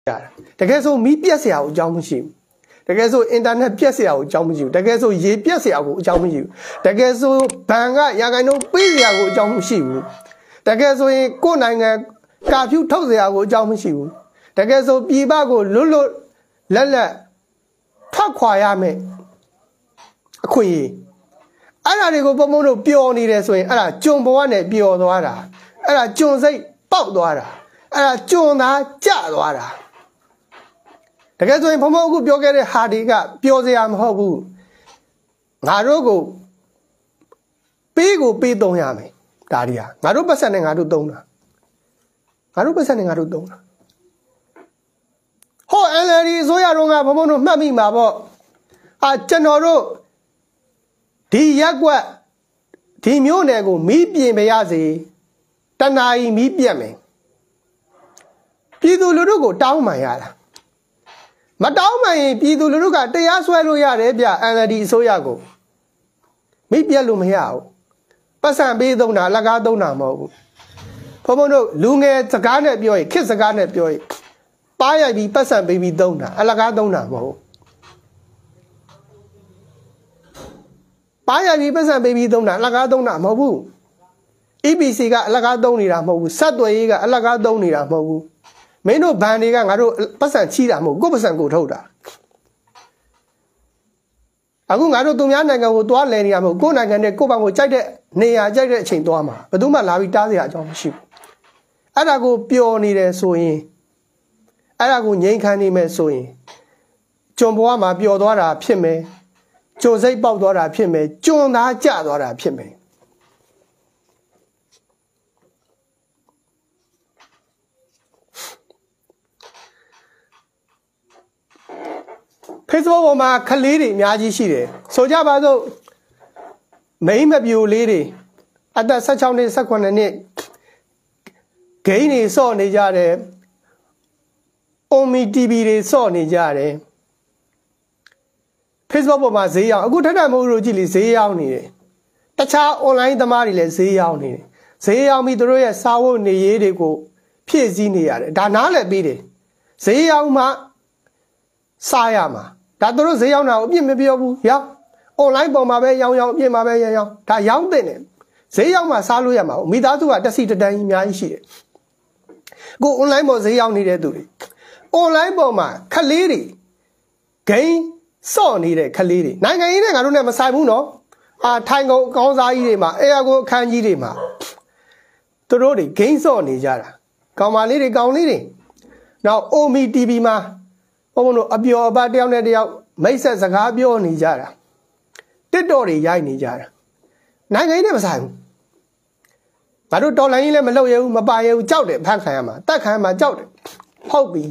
တကယ်ဆိုမီးပြက်စရာကိုအကြောင်းမရှိဘူးတကယ်ဆိုအင်တာနက်ပြက်စရာကိုအကြောင်းမရှိဘူးတကယ်ဆိုရေပြက်စရာကိုအကြောင်းမရှိဘူးတကယ်ဆိုဘဏ်ကရာခိုင်နှုန်းပေးစရာကိုအကြောင်းမရှိဘူးတကယ်ဆိုရင်ကိုယ်နိုင်ငံကာဖြူထုတ်စရာကိုအကြောင်းမရှိဘူးတကယ်ဆိုပြည်ပကိုလွတ်လွတ်လက်လက်ထွက်ခွာရမယ်အခွင့်အရေးအဲ့ဒါတွေကိုပုံပုံတို့ပျော်နေတယ်ဆိုရင်အဲ့ဒါကျွန်ဘဝနဲ့ပျော်သွားတာအဲ့ဒါကျွန်စိတ်ပေါက်သွားတာအဲ့ဒါကျွန်သားကျသွားတာတကယ်ဆိုရင်ဘုံဘုံအခုပြောခဲ့တဲ့ဟာတွေကပျော်စရာမဟုတ်ဘူးငါတို့ကိုပေးသုံးရမယ်ဒါတွေကငါတို့ပတ်ဆက်နဲ့ငါတို့သုံးတာငါတို့ပတ်ဆက်နဲ့ငါတို့သုံးတာဟော LLD အစိုးရတော်ကဘုံဘုံတို့မှတ်မိမှာပေါ့ကျွန်တော်တို့ဒီရက်ကွက်ဒီမျိုးနယ်ကိုမီးပြင်ပြရစေတဏှာကြီးမီးပြတ်မယ်ပြည်သူလူထုကိုတောင်းပန်ရတာမတောင်းပန်ရင်ပြည်သူလူထုကတရားစွဲလို့ရတယ်ဗျ NLD အစိုးရကိုမီးပြတ်လို့မရဘူးပတ်စံပေးသုံးတာအလကားသုံးတာမဟုတ်ဘူးဘုံဘုံတို့လူငယ်စကားနဲ့ပြောရင်ခစ်စကားနဲ့ပြောရင်ပါရိုက်ပြီးပတ်စံပေးပြီးသုံးတာအလကားသုံးတာမဟုတ်ပါရိုက်ပြီးပတ်စံပေးပြီးသုံးတာအလကားသုံးတာမဟုတ်ဘူး EPC ကအလကားသုံးနေတာမဟုတ်ဘူးဆက်သွယ်ရေးကအလကားသုံးနေတာမဟုတ်ဘူးမင်းတို့ဘန်တွေကငါတို့ပတ်စံချီးတာမဟုတ်ကိုယ်ပတ်စံကိုထုတ်တာအခုငါတို့သူများနိုင်ငံကိုသွားလဲနေရမဟုတ်ကိုယ်နိုင်ငံနဲ့ကိုယ့်ဘက်ကိုကြိုက်တဲ့နေရာကြိုက်တဲ့အချိန်သွားမှာဘယ်သူမှလာပြီးတားစရာအကြောင်းမရှိဘူးအဲ့ဒါကိုပျော်နေတယ်ဆိုရင်အဲ့ဒါကိုငြိမ်းခံနေမယ်ဆိုရင်ကျွန်ဘဝမှာပျော်သွားတာဖြစ်မယ်ကျွန်စိတ်ပေါက်သွားတာဖြစ်မယ်ကျွန်သားကျသွားတာဖြစ်မယ်Facebook ပေါ်မှာခလေးတွေအများကြီးရှိတယ်ဆိုကြပါစို့မိန်းမပြိုလေးတွေအသက်16နှစ်18နှစ်ဂိမ်းတွေစော့နေကြတယ်OMI TV တွေစော့နေကြတယ် Facebook ပေါ်မှာဈေးရောက်အခုထက်ထက်မိုးတို့ကြည့်လေဈေးရောက်နေတယ်တခြား online သမားတွေလည်းဈေးရောက်နေတယ်ဈေးရောက်ပြီးတို့ရဲ့စာဝတ်နေရေးတွေကိုဖြည့်ဆည်းနေရတယ်ဒါနားလည်းပြီးတယ်ဈေးရောက်မှစားရမှာဒါတို့ဈေးရောက်တာကိုအပြစ်မပြောဘူးရောက် online ပေါ်မှာပဲရောင်းအပြစ်မှာပဲရောင်းဒါရောင်းတဲ့နဲ့ဈေးရောက်မှစားလို့ရမှာမိသားစုကတက်စီတတန်းကြီးအများကြီးရှိတယ်ကို online ပေါ်ဈေးရောက်နေတဲ့သူတွေ online ပေါ်မှာခလေးတွေဂိမ်းစော့နေတဲ့ခလေးတွေနိုင်ငံရေးနဲ့ငါတို့နဲ့မဆိုင်ဘူးနော်ထိုင်ကုန်အကောင်းစားကြီးတွေမှာအေယာကိုအခန်းကြီးတွေမှာတို့တွေဂိမ်းစော့နေကြတာကောင်မလေးတွေကောင်လေးတွေနောက် OMI TV မှာဘုံတို့အပျော်အပါတယောက်နဲ့တယောက်မိတ်ဆက်စကားပြောနေကြတာတစ်တော်တွေရိုက်နေကြတာနိုင်ငံရေးနဲ့မဆိုင်ဘူးငါတို့တော်လိုင်းကြီးလည်းမလုပ်ရဘူးမပါရဘူးကြောက်တယ်ဖန်ခံရမှာတတ်ခံရမှာကြောက်တယ်ဟုတ်ပြီ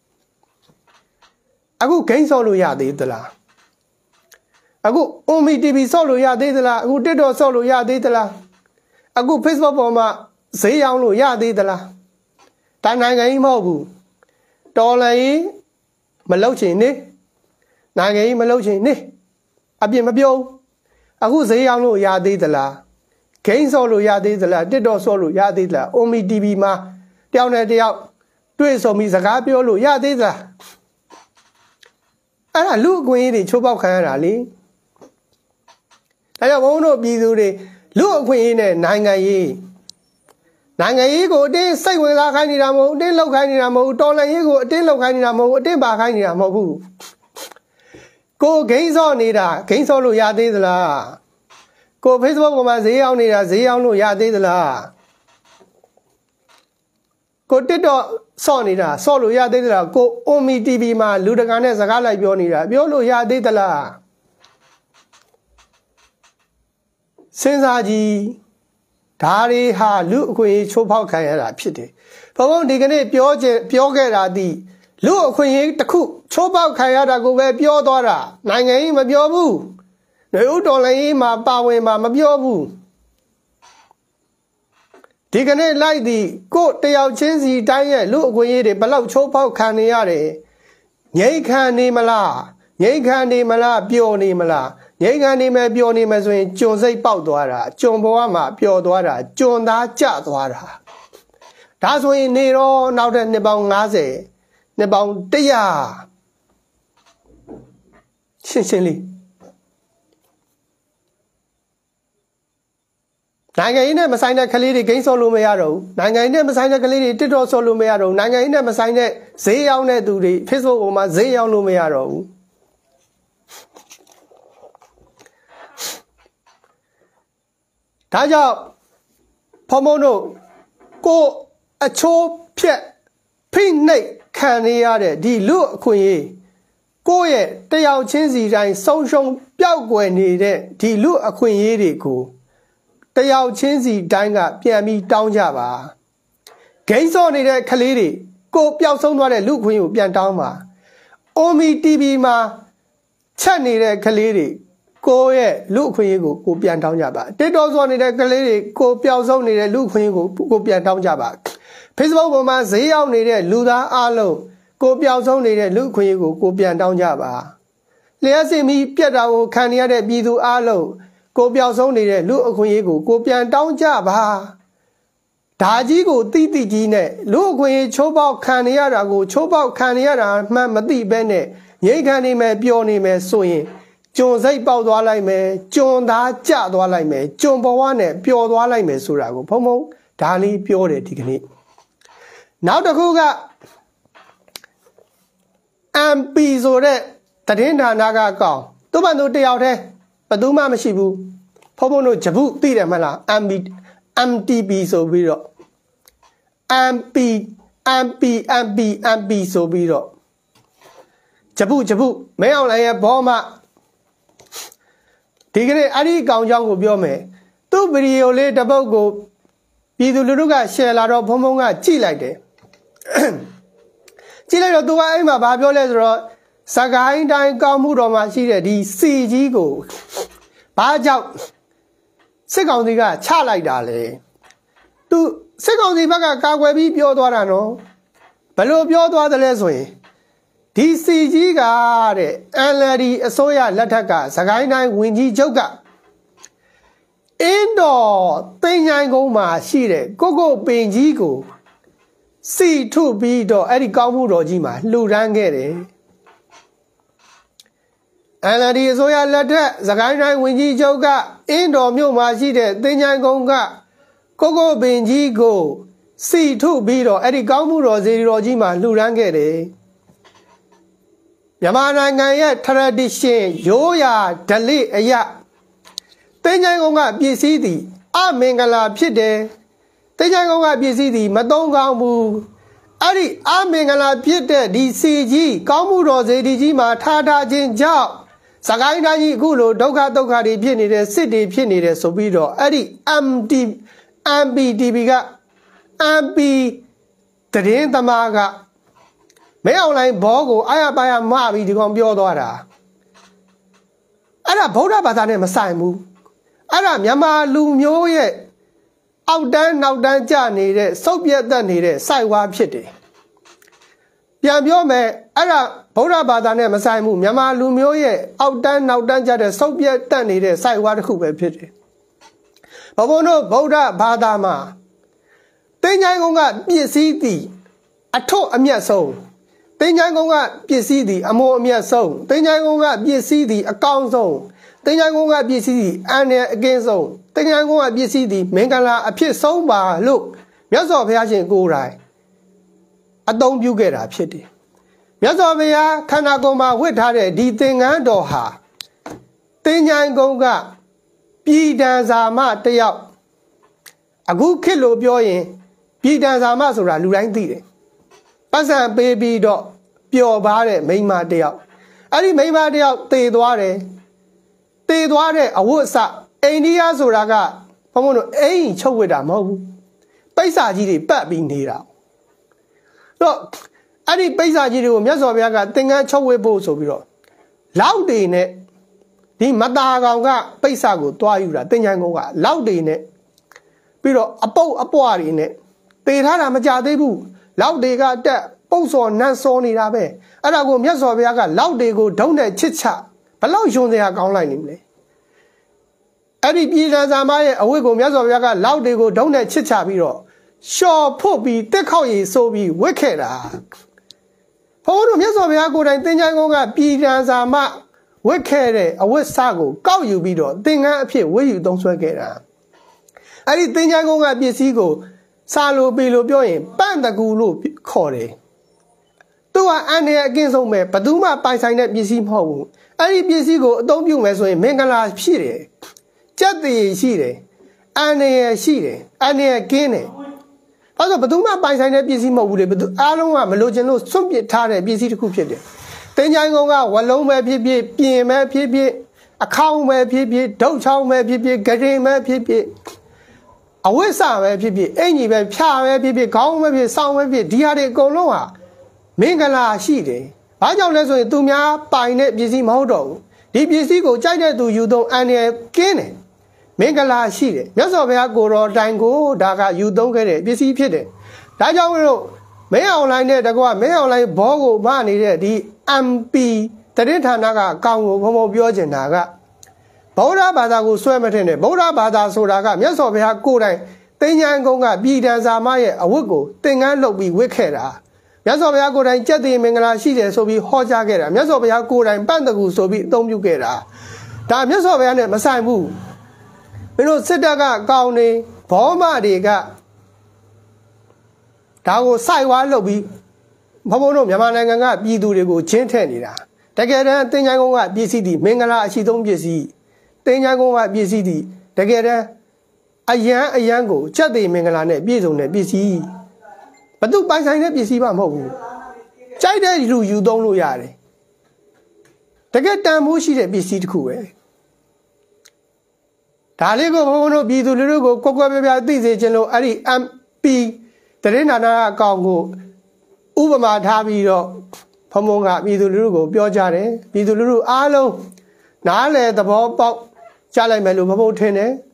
အခုဂိမ်းဆော့လို့ရသေးသလားအခု OMI TV ဆော့လို့ရသေးသလားအခု TikTok ဆော့လို့ရသေးသလားအခု Facebook ပေါ်မှာဈေးရောင်းလို့ရသေးသလားဒါနိုင်ငံကြီးမဟုတ်ဘူးတော်လိုင်းကြီးမလုပ်ချင်နေနိုင်ငံကြီးမလုပ်ချင်နေအပြစ်မပြောအခုဈေးရောင်းလို့ရသေးသလားဂိမ်းဆော့လို့ရသေးသလား TikTok ဆော့လို့ရသေးသလား OMI TV မှာတယောက်နဲ့တယောက်တွေ့ဆုံပြီးစကားပြောလို့ရသေးသလားအဲ့ဒါလူအခွင့်အရေးတွေချိုးပေါက်ခံရတာလေဒါကြောင့်ဘုန်းတို့ပြည်သူတွေလူအခွင့်အရေးနဲ့နိုင်ငံရေးကိုအတင်းစိတ်ဝင်စားခိုင်းနေတာမဟုတ်အတင်းလောက်ခိုင်းနေတာမဟုတ်တော်လှန်ရေးကိုအတင်းလောက်ခိုင်းနေတာမဟုတ်အတင်းပါခိုင်းနေတာမဟုတ်ဘူးကိုဂိမ်းစော့နေတာဂိမ်းစော့လို့ရသေးသလားကို Facebook ပေါ်မှာဈေးရောက်နေတာဈေးရောက်လို့ရသေးသလားကို TikTok စော့နေတာစော့လို့ရသေးသလားကို OMI TV မှာလူတကာနဲ့စကားလိုက်ပြောနေတာပြောလို့ရသေးသလားစဉ်းစားကြည့်ဒါတွေဟာလူအခွင့်အရေးချိုးဖောက်ခံရတာဖြစ်တယ်ဘုံဘုံဒီကနေ့ပြောခဲ့တာဒီလူအခွင့်အရေးတစ်ခုချိုးဖောက်ခံရတာကိုပဲပြောသွားတာနိုင်ငံရေးမပြောဘူးနေဦးတော်လိုင်းရေးမှာပါဝင်မှာမပြောဘူးဒီကနေ့လိုက်သည်ကိုတယောက်ချင်းစီတိုင်းရဲ့လူအခွင့်အရေးတွေဘလောက်ချိုးဖောက်ခံနေရတယ်ငြိမ်းခံနေမလားငြိမ်းခံနေမလားပျော်နေမလားငြိမ်းခံနေမယ်ပျော်နေမယ်ဆိုရင်ကျွန်စိတ်ပေါက်သွားတာကျွန်ဘဝမှာပျော်သွားတာကျွန်သားကျသွားတာဒါဆိုရင်နေတော့နောက်တဲ့နှစ်ပေါင်း90 နှစ်ပေါင်း100ရှင်းလေးနိုင်ငံရေးနဲ့မဆိုင်တဲ့ကလေးတွေဂိမ်းဆော့လို့မရတော့ဘူးနိုင်ငံရေးနဲ့မဆိုင်တဲ့ကလေးတွေတစ်တော်ဆော့လို့မရတော့ဘူးနိုင်ငံရေးနဲ့မဆိုင်တဲ့ဈေးရောက်တဲ့သူတွေ Facebook ပေါ်မှာဈေးရောက်လို့မရတော့ဘူးဒါကြောင့်ဖုံတို့ကိုအချိုးဖြက်ဖိနှိပ်ခံရတဲ့ဒီလူအခွင့်အရေးကိုရဲ့တယောက်ချင်းစီတိုင်းဆုံးရှုံးပျောက်ကွယ်နေတဲ့ဒီလူအခွင့်အရေးတွေကိုတယောက်ချင်းစီတိုင်းကပြန်ပြီးတောင်းကြပါဂိမ်းစော့နေတဲ့ကလေးတွေကိုပျောက်ဆုံးသွားတဲ့လူခွင့်ကိုပြန်တောင်းပါအိုမီ TV မှာချက်နေတဲ့ကလေးတွေကိုရဲ့လူခွင့်ရေးကိုပြန်တောင်းကြပါတစ်တော်စောနေတဲ့ကလေးတွေကိုပျောက်ဆုံးနေတဲ့လူခွင့်ရေးကိုပြန်တောင်းကြပါ Facebook ပေါ်မှာဈေးရောက်နေတဲ့လူသားအလုံးကိုပျောက်ဆုံးနေတဲ့လူခွင့်ရေးကိုပြန်တောင်းကြပါလျှက်စင်မီပြက်တာကိုခံရတဲ့ပြည်သူအလုံးကိုပျောက်ဆုံးနေတဲ့လူအခွင့်အရေးကိုပြန်တောင်းကြပါဒါကြီးကိုတိတိကြီးနဲ့လူအခွင့်အရေးချိုးပေါက်ခံရတာကိုချိုးပေါက်ခံရတာမှမသိဘဲနဲ့ငြိမ်းခံနေမယ်ပျော်နေမယ်ဆိုရင်ကျွန်စိတ်ပေါက်သွားလိုက်မယ်ကျွန်သားကျသွားလိုက်မယ်ကျွန်ဘဝနဲ့ပျော်သွားလိုက်မယ်ဆိုတာကိုဖုံဒါလေးပြောတယ်ဒီကနေ့နောက်တစ်ခုက MP ဆိုတဲ့တည်င်းဌာနကကောင်သူ့ဘန်သူတယောက်တည်းဘယ်သူမှမရှိဘူးဖုံတို့ဂျပုသိတယ်မလား MTP ဆိုပြီးတော့ MP ဆိုပြီးတော့ဂျပုမဲအောင်လည်းရဲ့ဘောမဒီကနေ့အဲ့ဒီကောင်ကြောင့်ကိုပြောမယ်သူ့ဗီဒီယိုလေးတစ်ပုဒ်ကိုပြည်သူလူထုက share လာတော့ဖုံကကြည့်လိုက်တယ်ကြည့်လိုက်တော့သူကအဲ့မှာဘာပြောလဲဆိုတော့စကိုင်းတိုင်းကောင်းမှုတော်မှာရှိတဲ့ဒီစီကြီးကိုဘာကြောင့်စစ်ကောင်စီကချလိုက်တာလဲသူစစ်ကောင်စီဘက်ကကာကွယ်ပြီးပြောသွားတာနော်ဘယ်လိုပြောသွားသလဲဆိုရင်ဒီစီကြီးကတဲ့ NLD အစိုးရလက်ထက်ကစကိုင်းတိုင်းဝင်ကြီးချုပ်ကအင်းတော်သိန်းချိုင်းကုန်းမှာရှိတဲ့ကိုပင်ကြီးကိုစီထုပြီးတော့အဲ့ဒီကောင်းမှုတော်ကြီးမှာလှူဒန်းခဲ့တယ် NLD အစိုးရလက်ထက်စကိုင်းတိုင်းဝင်ကြီးချုပ်ကအင်းတော်မြို့မှာရှိတဲ့သိန်းချိုင်းကုန်းကကိုပင်ကြီးကိုစီထုပြီးတော့အဲ့ဒီကောင်းမှုတော်စေတီတော်ကြီးမှာလှူဒန်းခဲ့တယ်မြန်မာနိုင်ငံရဲ့ tradition ရိုးရာဓလေ့အရာသိန်းချိုင်းကုန်းကပစ္စည်းသည်အမင်္ဂလာဖြစ်တယ်သိန်းချိုင်းကုန်းကပစ္စည်းသည်မသုံးကောင်းဘူးအဲ့ဒီအမင်္ဂလာဖြစ်တဲ့ဒီစီကြီးကောင်းမှုတော်စေတီကြီးမှာထားခြင်းကြောင့်စကိုင်းတိုင်းကြီးအခုလိုဒုက္ခတွေဖြစ်နေတဲ့စစ်တွေဖြစ်နေတယ်ဆိုပြီးတော့အဲ့ဒီ MPTV က MP တရင်သမားကမဲအွန်လိုင်းဘောကိုအာရပါရမပြီးဒီကောင်ပြောသွားတာအဲ့ဒါဗုဒ္ဓဘာသာနဲ့မဆိုင်ဘူးအဲ့ဒါမြန်မာလူမျိုးရဲ့အောက်တန်းနောက်တန်းကျနေတဲ့စုပ်ပြတ်တတ်နေတဲ့စိုက်ဝါဖြစ်တယ်ပြန်ပြောမယ်အဲ့ဒါဗုဒ္ဓဘာသာနဲ့မဆိုင်ဘူးမြန်မာလူမျိုးရဲ့အောက်တန်းနောက်တန်းကျတဲ့စုပ်ပြတ်တတ်နေတဲ့စိုက်ဝါတစ်ခုပဲဖြစ်တယ်ဘုံတို့ဗုဒ္ဓဘာသာမှာသိញ្ញိုင်းကုန်းကပစ္စည်းသည်အထွတ်အမြတ်ဆုံးသိញ្ញိုင်းကုန်းကပစ္စည်းသည်အမိုးအမြတ်ဆုံးသိញ្ញိုင်းကုန်းကပစ္စည်းသည်အကောင်းဆုံးသိញ្ញိုင်းကုန်းကပစ္စည်းသည်အန္တရာယ်အကင်းဆုံးသိញ្ញိုင်းကုန်းကပစ္စည်းသည်မင်္ဂလာအဖြစ်ဆုံးပါလို့မြတ်စွာဘုရားရှင်ကိုယ်တိုင်အသုံးပြုခဲ့တာဖြစ်တယ်မြတ်စွာဘုရားခန္ဓာကိုယ်မှာဝတ်ထားတဲ့ဒီသင်္ကန်းတော်ဟာသိញ្ញိုင်းကုန်းကပြည်တန်စာမတယောက်အခုခေတ်လို့ပြောရင်ပြည်တန်စာမဆိုတာလူတိုင်းသိတယ်ပတ်စံပေးပြီးတော့ပျော်ပါတဲ့မိန်းမတယောက်အဲ့ဒီမိန်းမတယောက်တည်သွားတယ်တည်သွားတဲ့အဝတ်အစအိန္ဒိယဆိုတာကဘုံဘုံတို့အိမ်ချုပ်ဝတ်တာမဟုတ်ဘူးပိဿာကြီးတွေပတ်ပြီးနေတာတော့အဲ့ဒီပိဿာကြီးတွေကိုမြတ်စွာဘုရားကသင်္ကန်းချုပ်ဝတ်ဖို့ဆိုပြီးတော့လောက်တွေနဲ့ဒီမတာကောင်ကပိဿာကိုတွားယူတာသင်္ကြန်ကုန်းကလောက်တွေနဲ့ပြီးတော့အပုတ်အပွားတွေနဲ့တည်ထားတာမကြသေးဘူးလောက်တွေကတက်ပုတ်စော်နတ်စော်နေတာပဲအဲ့ဒါကိုမြတ်စွာဘုရားကလောက်တွေကိုဒုံးနဲ့ချစ်ချဘလောက်ယွန်စရာကောင်းလိုက်နေမလဲအဲ့ဒီပြည်တော်စာမရဲ့အဝတ်ကိုမြတ်စွာဘုရားကလောက်တွေကိုဒုံးနဲ့ချစ်ချပြီးတော့ရှော်ဖို့ပြီးတက်ခေါက်ရည်ဆိုပြီးဝတ်ခဲ့တာဘုန်းတို့မြတ်စွာဘုရားကိုယ်တိုင်သင်္ချိုင်းကုန်းကပြည်တန်စာမှဝတ်ခဲ့တဲ့အဝတ်စကိုကောက်ယူပြီးတော့သင်္ကန်းအဖြစ်ဝတ်ယူသုံးစွဲခဲ့တာအဲ့ဒီသင်္ချိုင်းကုန်းကပစ္စည်းကိုစာလိုပေလို့ပြောရင်ပန့်တကူလို့ခေါ်တယ်သူကအန်ရဲ့အကင်းဆုံးပဲဘယ်သူမှပိုင်ဆိုင်တဲ့ပစ္စည်းမဟုတ်ဘူးအဲ့ဒီပစ္စည်းကိုအသုံးပြုမယ်ဆိုရင်မင်္ဂလာဖြစ်တယ်ကြက်တည်ရှိတယ်အန်ရဲ့ရှိတယ်အန်ရဲ့ကင်းတယ်အဲ့တော့ဘယ်သူမှပိုင်ဆိုင်တဲ့ပစ္စည်းမဟုတ်ဘူးလေဘယ်သူအားလုံးကမလိုချင်လို့စွန့်ပစ်ထားတဲ့ပစ္စည်းတစ်ခုဖြစ်တယ်သင်္ချိုင်းကုန်းကဝလုံးပဲဖြစ်ဖြစ်ပြင်ပဲဖြစ်ဖြစ်အခေါင်းပဲဖြစ်ဖြစ်ဒုတ်ချောင်းပဲဖြစ်ဖြစ်ဂရင်ပဲဖြစ်ဖြစ်အဝိစာပဲဖြစ်ဖြစ်အင်ကြီးပဲဖြာပဲဖြစ်ဖြစ်ခေါင်းပဲဖြစ်စောင်းပဲဖြစ်ဒီဟာတွေအကုန်လုံးဟာမင်္ဂလာရှိတယ်။ဘာကြောင့်လဲဆိုရင်သူများပိုင်တဲ့ပစ္စည်းမဟုတ်တော့ဘူး။ဒီပစ္စည်းကိုကြိုက်တဲ့သူယူသုံးအန်ရကင်းတယ်။မင်္ဂလာရှိတယ်။မြတ်စွာဘုရားကိုတော်တိုင်ကိုဒါကယူသုံးခဲ့တဲ့ပစ္စည်းဖြစ်တယ်။ဒါကြောင့်မလို့မင်းအွန်လိုင်းနဲ့တကွာမင်းအွန်လိုင်းဘောကိုမနေတဲ့ဒီ MP တရင်ဌာနကအကောင်ကိုဘုံဘုံပြောချင်တာကဗုဒ္ဓဘာသာကိုဆွဲမထင်နဲ့ဗုဒ္ဓဘာသာဆိုတာကမြတ်စွာဘုရားကိုယ်တိုင်သင်္ချိုင်းကုန်းကပြည်တန်စာမရဲ့အဝတ်ကိုသင်္ကန်းလုပ်ပြီးဝတ်ခဲ့တာမြတ်စွာဘုရားကိုယ်တိုင်ကြက်သိမင်္ဂလာရှိတယ်ဆိုပြီးဟောကြားခဲ့တာမြတ်စွာဘုရားကိုယ်တိုင်ပန့်တကူဆိုပြီးအသုံးပြုခဲ့တာဒါမြတ်စွာဘုရားနဲ့မဆိုင်ဘူးမင်းတို့စစ်တပ်ကကောင်းနေဘောမတွေကဒါကိုစိုက်ဝါလုပ်ပြီးဘုံဘုံတို့မြန်မာနိုင်ငံကပြည်သူတွေကိုချင်းထည့်နေတာတကယ်တမ်းသင်္ချိုင်းကုန်းကပစ္စည်းဒီမင်္ဂလာအရှိဆုံးပစ္စည်းသင်္ချိုင်းကုန်းကပစ္စည်းဒီတကယ်တမ်းအယံကိုကြက်သိမင်္ဂလာနဲ့ပြည့်စုံတဲ့ပစ္စည်းဘသူပိုင်ဆိုင်တဲ့ပစ္စည်းမှမဟုတ်ဘူးကြိုက်တဲ့လူယူသုံးလို့ရတယ်တကယ်တန်ဖိုးရှိတဲ့ပစ္စည်းတစ်ခုပဲဒါလေးကိုဘုန်းဘုန်းတို့ပြည်သူလူထုကိုကွက်ကွက်ပြပြသိစေချင်လို့အဲ့ဒီ MP တရင်နာနာအကောင်ကိုဥပမာထားပြီးတော့ဘုန်းဘုန်းကပြည်သူလူထုကိုပြောကြတယ်ပြည်သူလူထုအားလုံးနားလည်သဘောပေါက်ကြားလိုက်မယ်လို့ဘုန်းဘုန်းထင်တယ်